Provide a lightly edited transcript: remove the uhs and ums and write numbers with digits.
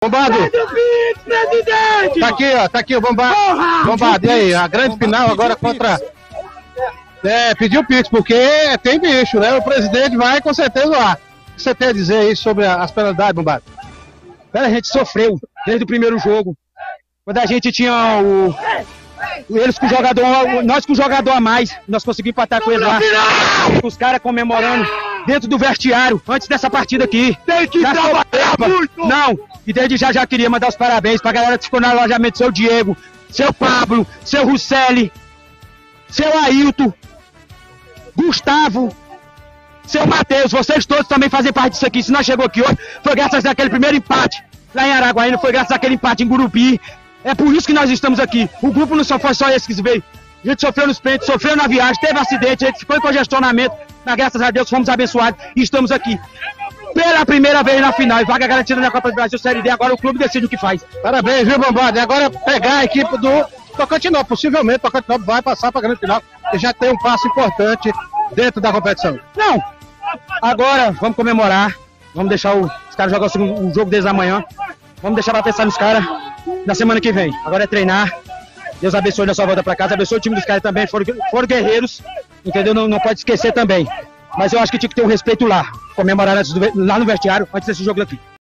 Bombado! Presidente! Tá aqui o Bombado. Bombado, e aí? A grande final agora contra... pediu o Pix, porque tem bicho, né? O presidente vai com certeza lá. O que você tem a dizer aí sobre as penalidades, Bombado? A gente sofreu desde o primeiro jogo. Quando a gente tinha eles com o jogador, nós com o jogador a mais, nós conseguimos empatar com eles lá. Os caras comemorando dentro do vestiário, antes dessa partida aqui. Tem que trabalhar muito! Não, e desde já queria mandar os parabéns pra galera que ficou no alojamento, seu Diego, seu Pablo, seu Russelli, seu Ailton, Gustavo, seu Matheus, vocês todos também fazem parte disso aqui. Se nós chegou aqui hoje, foi graças àquele primeiro empate lá em Araguaína, foi graças àquele empate em Gurupi. É por isso que nós estamos aqui. O grupo não só foi só esse que veio. A gente sofreu nos pentes, sofreu na viagem, teve acidente, a gente ficou em congestionamento, mas graças a Deus fomos abençoados e estamos aqui. Pela primeira vez na final, e vaga garantida na Copa do Brasil Série D, agora o clube decide o que faz. Parabéns, viu, Bombado? E agora pegar a equipe do Tocantinópolis. Possivelmente o Tocantinópolis vai passar para a grande final, e já tem um passo importante dentro da competição. Não! Agora vamos comemorar, vamos deixar os caras jogar o jogo desde amanhã, vamos deixar pra pensar nos caras na semana que vem. Agora é treinar, Deus abençoe na sua volta pra casa, abençoe o time dos caras também, foram guerreiros, entendeu? Não pode esquecer também. Mas eu acho que tinha que ter um respeito lá, comemorar lá no vestiário antes desse jogo aqui.